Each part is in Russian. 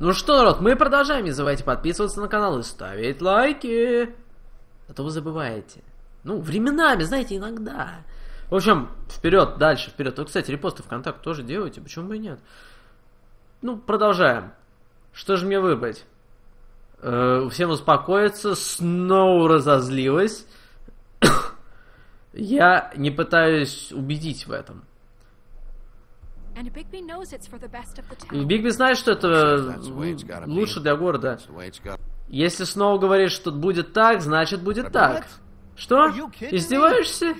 Ну что, народ, мы продолжаем. Не забывайте подписываться на канал и ставить лайки. А то вы забываете. Ну, временами, знаете, иногда. В общем, вперед, дальше, вперед. Вот, кстати, репосты ВКонтакте тоже делайте, почему бы и нет. Ну, продолжаем. Что же мне выбрать? Всем успокоиться. Сноу разозлилась. Я не пытаюсь убедить в этом. И Бигби знает, что это лучше для города. Если Сноу говорит, что будет так, значит будет так. Что? Издеваешься?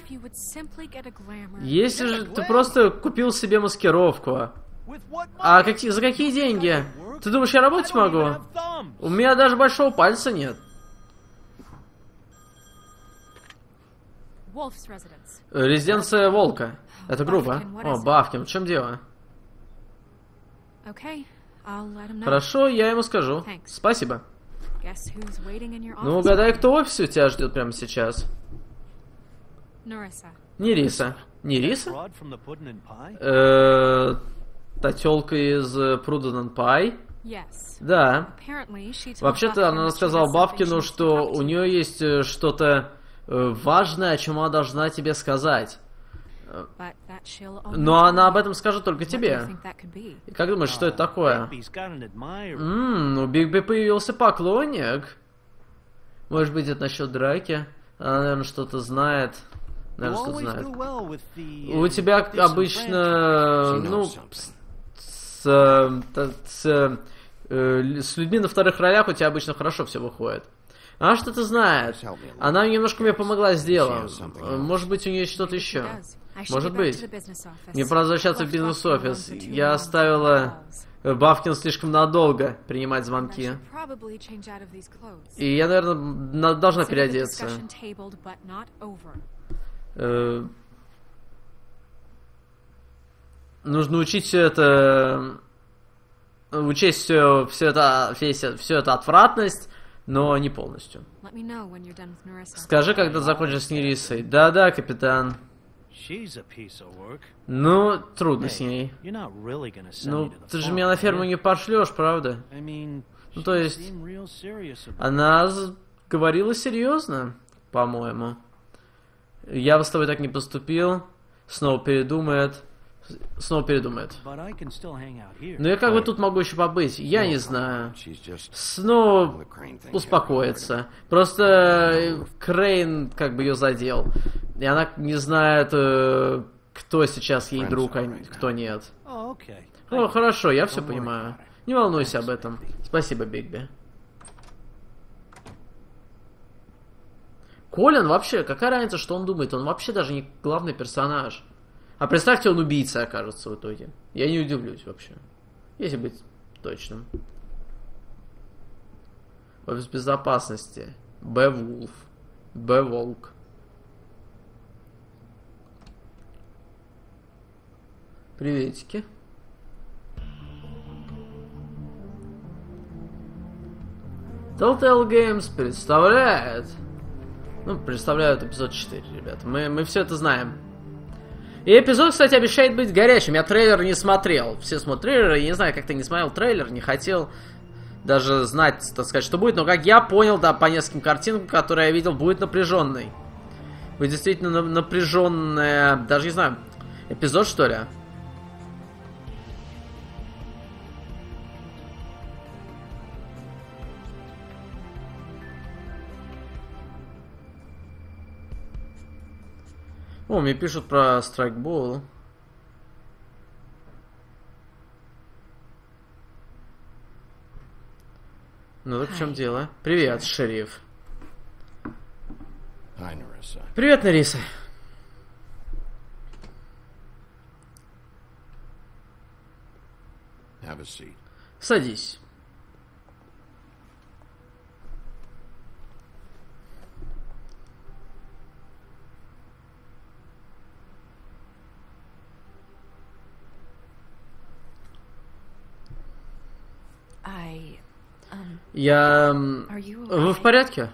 Если же ты просто купил себе маскировку. А за какие деньги? Ты думаешь, я работать могу? У меня даже большого пальца нет. Резиденция Волка. Это грубо. О, Бафкин, в чем дело? Хорошо, я ему скажу. Спасибо. Ну, угадай, кто в офисе у тебя ждет прямо сейчас? Не Риса. Не Риса? Та тёлка из Pruden and Pie? Да. Вообще-то она сказала Бафкину, что у нее есть что-то важное, о чем она должна тебе сказать. Но она об этом скажет только тебе. И как думаешь, что это такое? У Бигби появился поклонник. Может быть, это насчет драки? Она, наверное, что-то знает. Наверное, что-то знает. У тебя обычно, ну, с людьми на вторых ролях у тебя обычно хорошо все выходит. Она что-то знает. Она немножко мне помогла с делом. Может быть, у нее что-то еще. Может быть. Мне пора возвращаться в бизнес-офис. Я оставила Бафкин слишком надолго принимать звонки. И я, наверное, должна переодеться. Нужно учить все это... Учесть всю эту отвратность, но не полностью. Скажи, когда закончишь с Нерисой. Да-да, капитан. Ну, трудно с ней. Ну, ты же меня на ферму не пошлешь, правда? Ну, то есть... Она говорила серьезно, по-моему. Я бы с тобой так не поступил. Снова передумает. Снова передумает. Но я как бы тут могу еще побыть. Я не знаю. Снова успокоится. Просто Крейн как бы ее задел. И она не знает, кто сейчас ей друг, а кто нет. О, хорошо, я все понимаю. Не волнуйся об этом. Спасибо, Бигби. Колин вообще, какая разница, что он думает? Он вообще даже не главный персонаж. А представьте, он убийца окажется в итоге. Я не удивлюсь вообще. Если быть точным. Офис безопасности. Б-Вулф. Б-Волк. Приветики. Telltale Games представляет... Ну, представляют эпизод 4, ребята. Мы все это знаем. И эпизод, кстати, обещает быть горячим. Я трейлер не смотрел. Все смотрят трейлеры. Я не знаю, как ты не смотрел трейлер, не хотел даже знать, так сказать, что будет. Но как я понял, да, по нескольким картинкам, которые я видел, будет напряженный. Будет действительно напряженная, даже не знаю, эпизод, что ли? О, мне пишут про страйкбол. Ну так в чем дело? Привет, шериф. Привет, Нериса. Садись. Вы в порядке?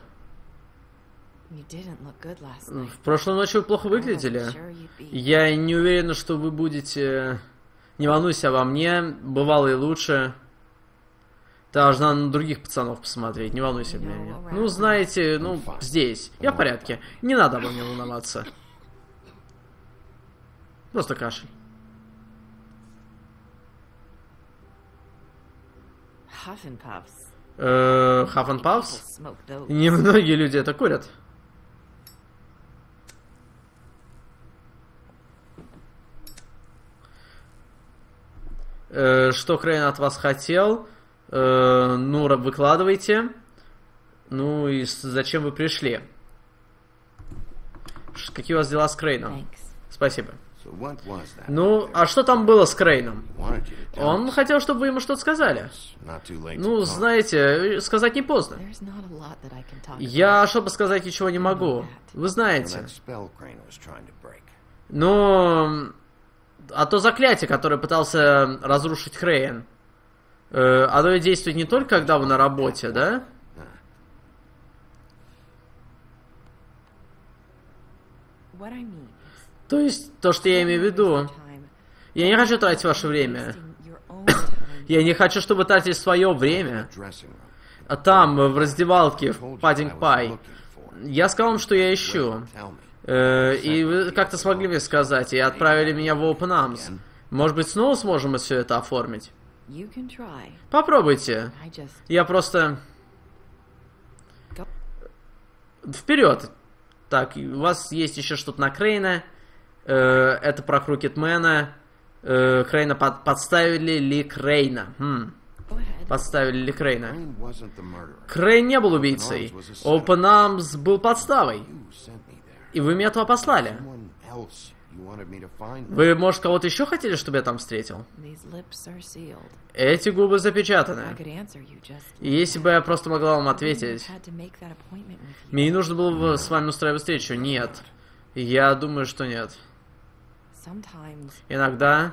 В прошлой ночью вы плохо выглядели. Я не уверена, что вы будете... Не волнуйся обо мне, бывало и лучше. Должна на других пацанов посмотреть, не волнуйся об меня. Ну, знаете, ну, здесь. Я в порядке. Не надо обо мне волноваться. Просто кашель. Хаффенпафс? Немногие люди это курят. Что Крейн от вас хотел? Ну, выкладывайте. Ну и зачем вы пришли? Какие у вас дела с Крейном? Спасибо. Ну, а что там было с Крейном? Он хотел, чтобы вы ему что-то сказали. Ну, знаете, сказать не поздно. Я, чтобы сказать, ничего не могу. Вы знаете. Но... А то заклятие, которое пытался разрушить Крейн, оно действует не только, когда вы на работе, да? То есть, то, что я имею в виду. Я не хочу тратить ваше время. Я не хочу, чтобы вы тратили свое время. А там, в раздевалке, в Pudding Pie. Я сказал вам, что я ищу. И вы как-то смогли мне сказать, и отправили меня в Open Arms. Может быть, снова сможем все это оформить? Попробуйте. Я просто... Вперед! Так, у вас есть еще что-то на Крейна. Это про Крукетмена. Крейна подставили ли Крейна? Подставили ли Крейна? Крейн не был убийцей. Open Arms был подставой. И вы меня туда послали. Вы, может, кого-то еще хотели, чтобы я там встретил? Эти губы запечатаны. И если бы я просто могла вам ответить... Мне не нужно было бы с вами устраивать встречу. Нет. Я думаю, что нет. Иногда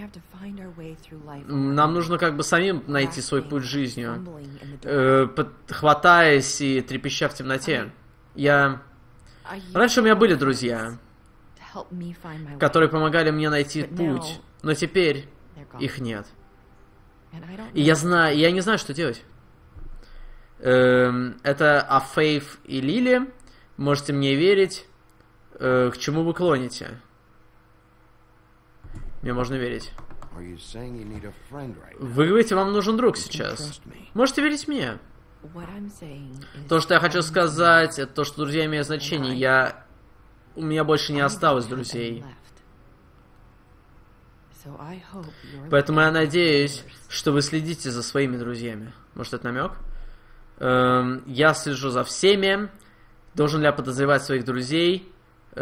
нам нужно как бы самим найти свой путь жизнью, хватаясь и трепеща в темноте. Раньше у меня были друзья, которые помогали мне найти путь, но теперь их нет. И я не знаю, что делать. Это Афейф и Лили. Можете мне верить. К чему вы клоните? Мне можно верить. Вы говорите, вам нужен друг сейчас. Можете верить мне. То, что я хочу сказать, это то, что друзья имеют значение. У меня больше не осталось друзей. Поэтому я надеюсь, что вы следите за своими друзьями. Может, это намек? Я слежу за всеми. Должен ли я подозревать своих друзей?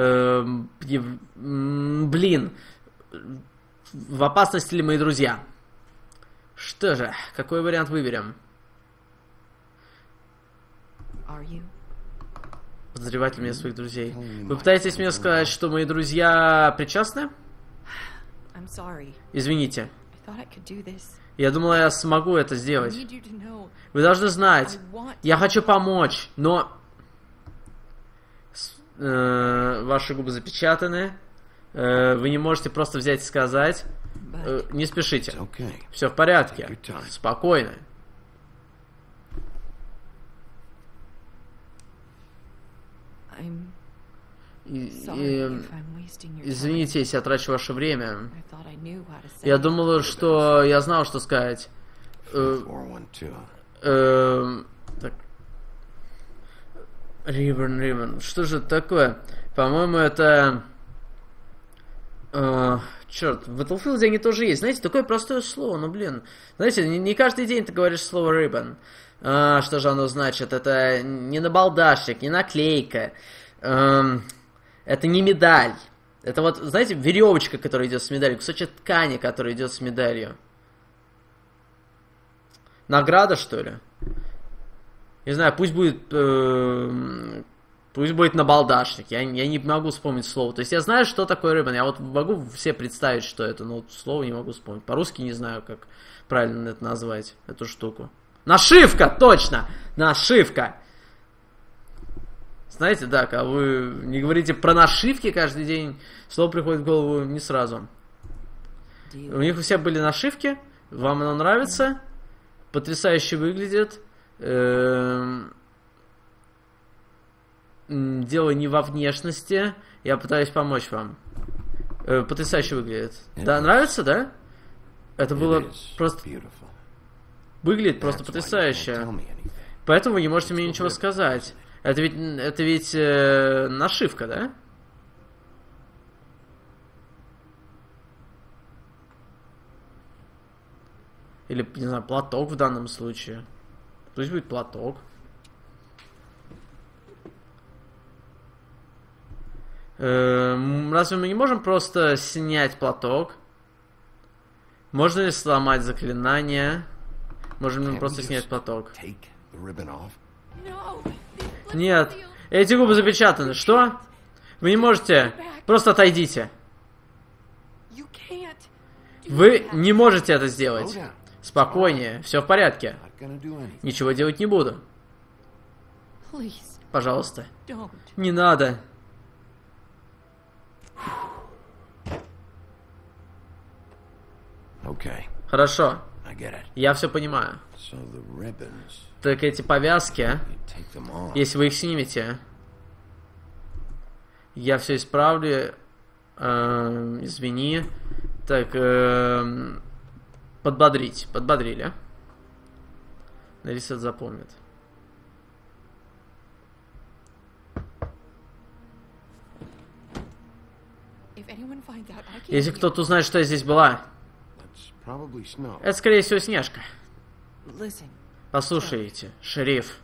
Блин. В опасности ли мои друзья? Что же, какой вариант выберем? Подозревать ли мне своих друзей? Вы пытаетесь мне сказать, что мои друзья причастны? Извините. Я думала, я смогу это сделать. Вы должны знать. Я хочу помочь, но... Ваши губы запечатаны. Вы не можете просто взять и сказать. Не спешите. Все в порядке. Спокойно. Извините, если я трачу ваше время. Я думала, что я знал, что сказать. Так. Ривен. Что же это такое? По-моему, это... черт, в Battlefield они тоже есть. Знаете, такое простое слово, ну блин. Знаете, не каждый день ты говоришь слово ribbon. Что же оно значит? Это не набалдашник, не наклейка. Это не медаль. Это вот, знаете, веревочка, которая идет с медалью, кусочек ткани, который идет с медалью. Награда, что ли? Не знаю, пусть будет набалдашник. Я не могу вспомнить слово. То есть я знаю, что такое ribbon. Я вот могу все представить, что это, но вот слово не могу вспомнить. По-русски не знаю, как правильно это назвать, эту штуку. Нашивка! Точно! Нашивка! Знаете, да, когда вы не говорите про нашивки каждый день, слово приходит в голову не сразу. У них у всех были нашивки, вам оно нравится? потрясающе выглядит. Дело не во внешности. Я пытаюсь помочь вам. Потрясающе выглядит. Да, нравится, да? Это было просто... Выглядит просто потрясающе. Поэтому вы не можете мне ничего сказать. Это ведь нашивка, да? Или, не знаю, платок в данном случае. Пусть будет платок. Разве мы не можем просто снять платок? Можно ли сломать заклинание? Можем ли мы просто снять платок? Нет. Эти губы запечатаны. Что? Вы не можете. Просто отойдите. Вы не можете это сделать. Спокойнее. Все в порядке. Ничего делать не буду. Пожалуйста. Не надо. Хорошо. Я все понимаю. Так эти повязки, если вы их снимете, я все исправлю. Извини. Так, подбодрить. Подбодрили. Нарисовать запомнит. Если кто-то узнает, что я здесь была, это, скорее всего, Снежка. Послушайте, шериф.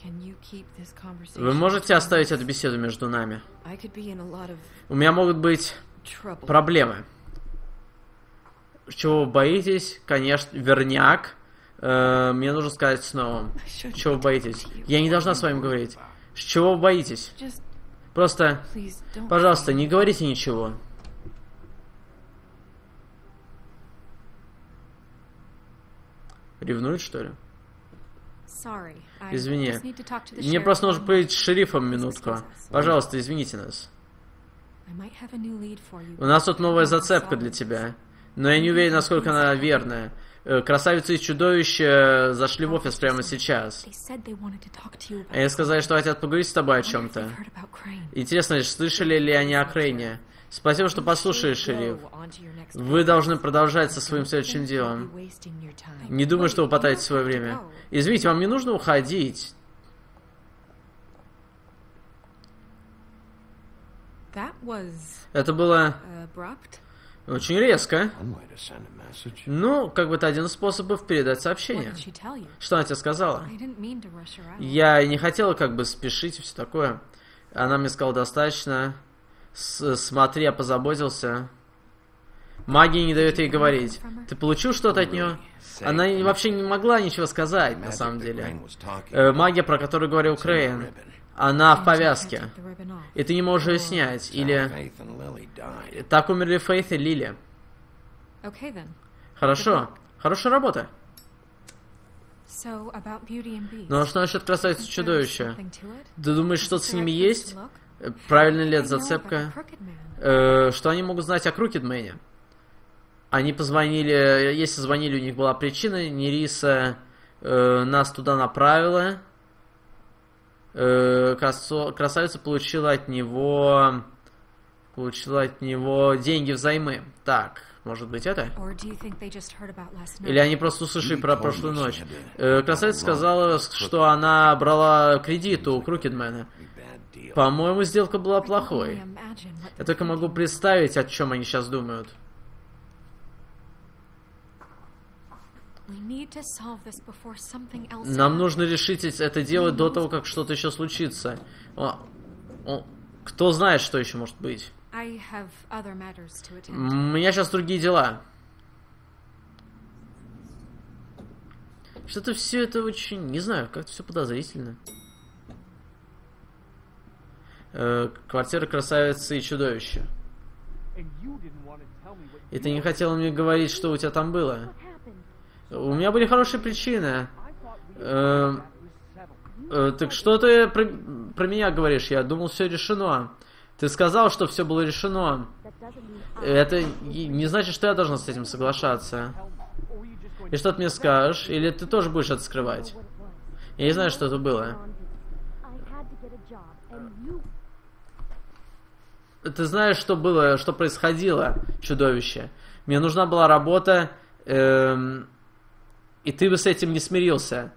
Вы можете оставить эту беседу между нами? У меня могут быть проблемы. Чего вы боитесь? Конечно, верняк. Мне нужно сказать снова. Чего вы боитесь? Я не должна с вами говорить. Чего вы боитесь? Просто, пожалуйста, не говорите ничего. Ревнует, что ли? Извини. Мне просто нужно поговорить с шерифом минутку. Пожалуйста, извините нас. У нас тут новая зацепка для тебя. Но я не уверен, насколько она верная. Красавица и чудовище зашли в офис прямо сейчас. Они сказали, что хотят поговорить с тобой о чем-то. Интересно, слышали ли они о Крейне? Спасибо, что послушали, шериф. Вы должны продолжать со своим следующим делом. Не думаю, что вы потратите свое время. Извините, вам не нужно уходить. Это было очень резко. Ну, как бы это один из способов передать сообщение. Что она тебе сказала? Я не хотела как бы спешить и все такое. Она мне сказала достаточно. Смотри, я позаботился. Магия не дает ей говорить. Ты получил что-то от нее? Она вообще не могла ничего сказать, на самом деле. Магия, про которую говорил Крейн, она в повязке. И ты не можешь ее снять. Или... Так умерли Фейт и Лили. Хорошо. Хорошая работа. Ну а что насчет красавицы чудовища? Ты думаешь, что-то с ними есть? Правильно ли это зацепка? Что они могут знать о Крукедмене? Они позвонили... Если звонили, у них была причина. Нериса нас туда направила. Красавица получила от него деньги взаймы. Так, может быть это? Или они просто услышали про прошлую ночь? Красавица сказала, что она брала кредит у Крукедмена. По-моему, сделка была плохой. Я только могу представить, о чем они сейчас думают. Нам нужно решить это дело до того, как что-то еще случится. Кто знает, что еще может быть. У меня сейчас другие дела. Что-то все это очень... Не знаю, как-то все подозрительно. Квартира красавицы и чудовища. И ты не хотела мне говорить, что у тебя там было. У меня были хорошие причины. Так что ты про меня говоришь? Я думал, все решено. Ты сказал, что все было решено. Это не значит, что я должна с этим соглашаться. И что ты мне скажешь? Или ты тоже будешь это скрывать? Я не знаю, что это было. Ты знаешь, что было, что происходило, чудовище? Мне нужна была работа, и ты бы с этим не смирился.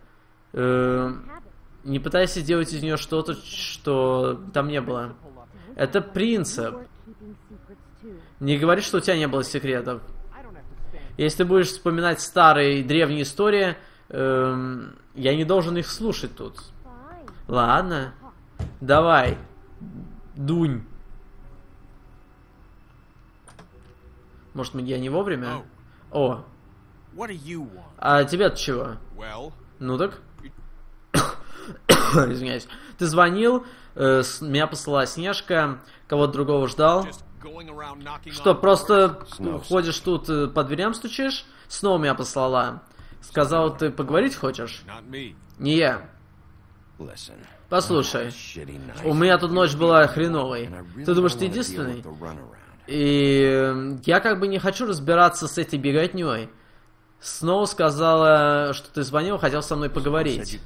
Не пытайся делать из нее что-то, что там не было. Это принцип. Не говори, что у тебя не было секретов. Если ты будешь вспоминать старые древние истории, я не должен их слушать тут. Ладно. Давай. Дунь. Может, я не вовремя? О. А тебе-то чего? Ну так. Извиняюсь. Ты звонил, меня послала Снежка, кого-то другого ждал. Что, просто ходишь тут, по дверям стучишь? Снова меня послала. Сказал, ты поговорить хочешь? Не я. Послушай, у меня тут ночь была хреновой. Ты думаешь, ты единственный? И я как бы не хочу разбираться с этой беготней. Снова сказала, что ты звонил, хотел со мной поговорить.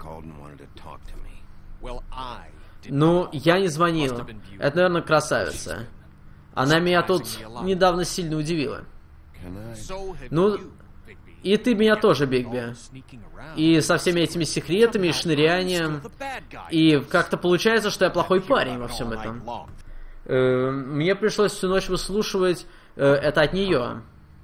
Ну, я не звонил. Это, наверное, красавица. Она меня тут недавно сильно удивила. Ну, и ты меня тоже, Бигби. И со всеми этими секретами и шнырянием. И как-то получается, что я плохой парень во всем этом. Мне пришлось всю ночь выслушивать это от нее.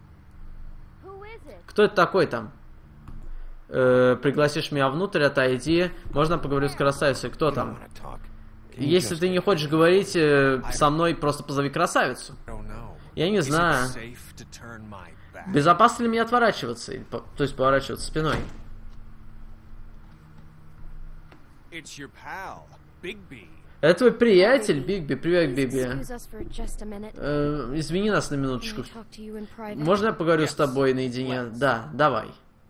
Кто это такой там? Пригласишь меня внутрь, отойди. Можно поговорить с красавицей? Кто там? Если ты не хочешь говорить со мной, просто позови красавицу. Я не знаю. Безопасно ли мне отворачиваться? То есть поворачиваться спиной? Это твой приятель, Бигби. Привет, Бигби. Извини нас на минуточку. Можно я поговорю с тобой наедине? Да, давай.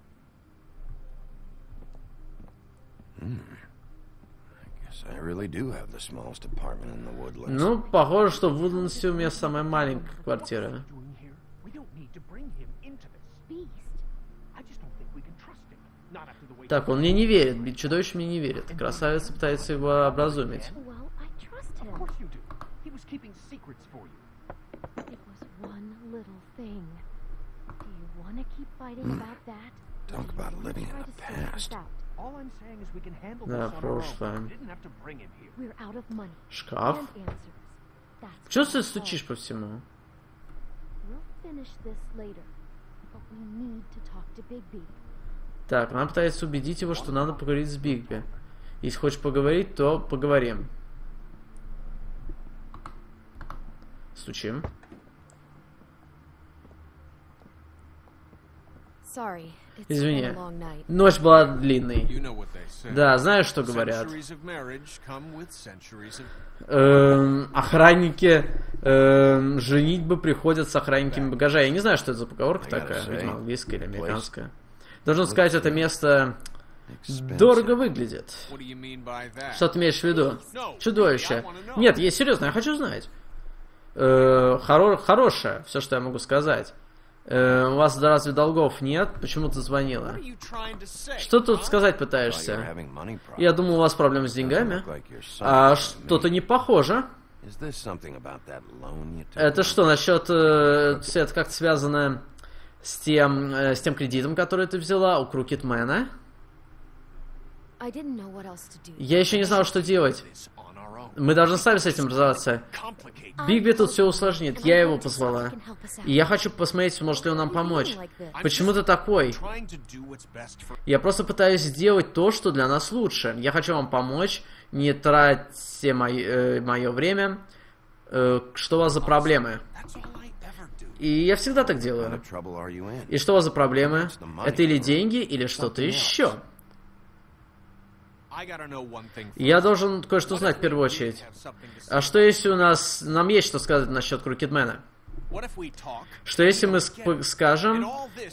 Ну, похоже, что в Вудлендсе у меня самая маленькая квартира. Так, он мне не верит. Чудовище мне не верит. Красавица пытается его образумить. Да, прошлое. Шкаф? Чего ты стучишь по всему? Так, она пытается убедить его, что надо поговорить с Бигби. Если хочешь поговорить, то поговорим. Стучим. Извини, ночь была длинной. Да, знаешь, что говорят? Охранники женитьбы приходят с охранниками багажа. Я не знаю, что это за поговорка такая, видимо, английская или американская. Должен сказать, это место дорого выглядит. Что ты имеешь в виду? Чудовище. Нет, я серьезно, я хочу знать. Хорошее, все, что я могу сказать. У вас разве долгов нет? Почему ты звонила? Что тут сказать пытаешься? Я думал, у вас проблемы с деньгами. А что-то не похоже. Это что, насчет... Это как-то связано с тем кредитом, который ты взяла у Крукетмена? Я еще не знал, что делать. Мы должны сами с этим разобраться. Бигби тут все усложнит. Я его позвала. И я хочу посмотреть, может ли он нам помочь. Почему ты такой? Я просто пытаюсь сделать то, что для нас лучше. Я хочу вам помочь, не тратьте мое время. Что у вас за проблемы? И я всегда так делаю. И что у вас за проблемы? Это или деньги, или что-то еще. Я должен кое-что знать в первую очередь. А что если у нас... Нам есть что сказать насчет Крукетмена? Что если мы скажем,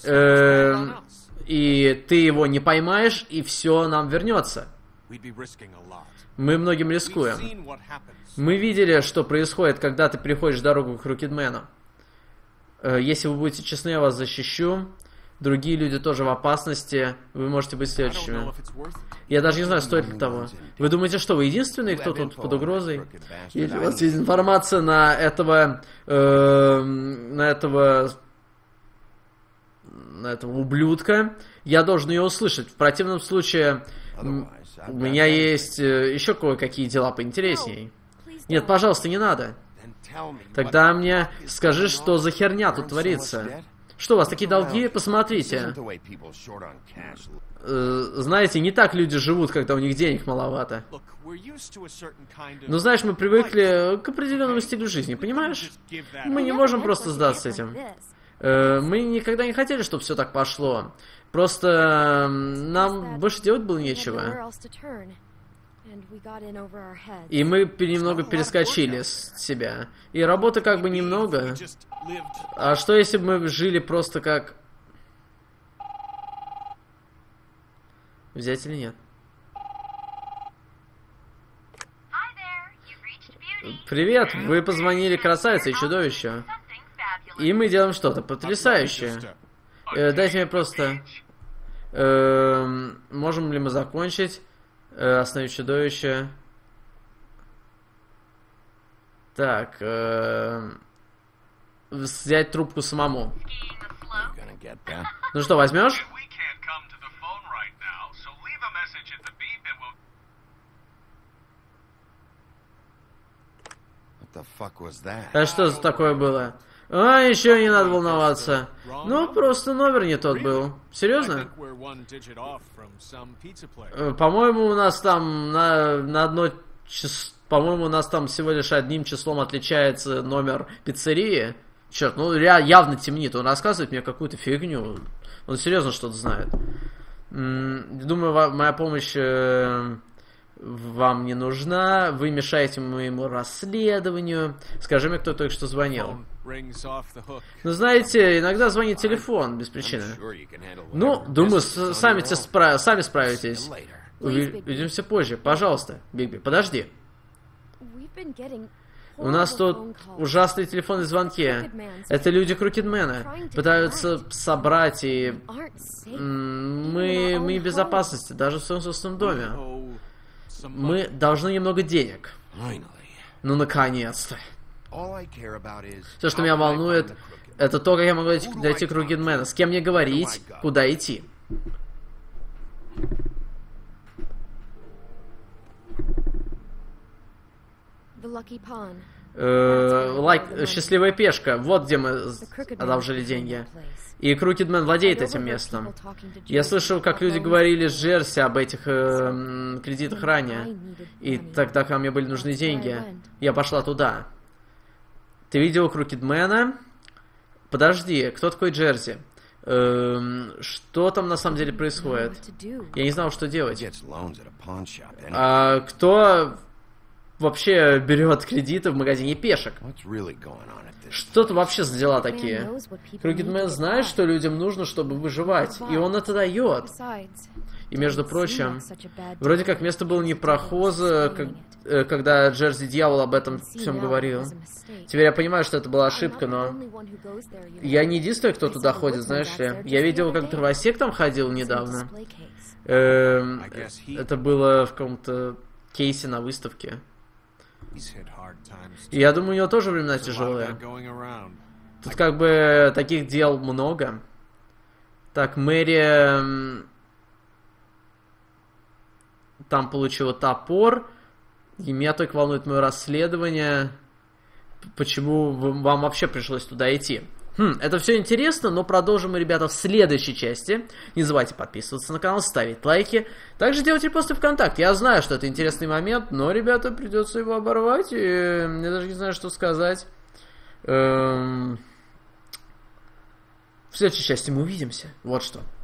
и ты его не поймаешь, и все нам вернется? Мы многим рискуем. Мы видели, что происходит, когда ты переходишь дорогу к Крукетмену. Если вы будете честны, я вас защищу. Другие люди тоже в опасности. Вы можете быть следующими. Я даже не знаю, стоит ли того. Вы думаете, что вы единственные, кто тут под угрозой? Если у вас есть информация на этого ублюдка, я должен ее услышать. В противном случае у меня есть еще кое-какие дела поинтересней. Нет, пожалуйста, не надо. Тогда мне скажи, что за херня тут творится. Что, у вас такие долги? Посмотрите. Знаете, не так люди живут, когда у них денег маловато. Ну, знаешь, мы привыкли к определенному стилю жизни, понимаешь? Мы не можем просто сдаться этим. Мы никогда не хотели, чтобы все так пошло. Просто нам больше делать было нечего. И мы немного перескочили с себя. И работы как бы немного. А что если бы мы жили просто как... Взять или нет? Привет, вы позвонили красавице и чудовищу. И мы делаем что-то потрясающее. Дайте мне просто... можем ли мы закончить? Остановить чудовище. Так. Взять трубку самому. Ну что, возьмешь? А что за такое было? А, еще не надо волноваться. Ну, просто номер не тот был. Серьезно? По-моему, у нас там на одно число... По-моему, у нас там всего лишь одним числом отличается номер пиццерии. Черт, ну явно темнит. Он рассказывает мне какую-то фигню. Он серьезно что-то знает. Думаю, моя помощь вам не нужна. Вы мешаете моему расследованию. Скажи мне, кто только что звонил. Ну, знаете, иногда звонит телефон без причины. Ну, думаю, сами справитесь. Увидимся позже. Пожалуйста, Бигби, подожди. У нас тут ужасные телефонные звонки. Это люди Крукедмена. Пытаются собрать и... Мы в безопасности, даже в своем собственном доме. Мы должны немного денег. Ну, наконец-то. Все, что меня волнует, это то, как я могу дойти к Крукедмена. С кем мне говорить, куда идти. Счастливая пешка. Вот где мы одолжили деньги. И Крукедмен владеет этим местом. Я слышал, как люди говорили с Джерси об этих кредитах ранее. И тогда, когда мне были нужны деньги, я пошла туда. Ты видел Крукедмена? Подожди, кто такой Джерси? Что там на самом деле происходит? Я не знал, что делать. А кто вообще берет кредиты в магазине пешек? Что тут вообще за дела такие? Крукедмен знает, что людям нужно, чтобы выживать, и он это дает. И, между прочим, вроде как место было не прохоза, когда Джерси Дьявол об этом всем говорил. Теперь я понимаю, что это была ошибка, но... Я не единственный, кто туда ходит, знаешь ли. Я видел, как Дровосек там ходил недавно. Это было в каком-то кейсе на выставке. И я думаю, у него тоже времена тяжелые. Тут как бы таких дел много. Так, Мэри... Там получила топор. И меня только волнует мое расследование. Почему вам вообще пришлось туда идти? Это все интересно, но продолжим мы, ребята, в следующей части. Не забывайте подписываться на канал, ставить лайки. Также делать репосты ВКонтакте. Я знаю, что это интересный момент, но, ребята, придется его оборвать. И я даже не знаю, что сказать. В следующей части мы увидимся. Вот что.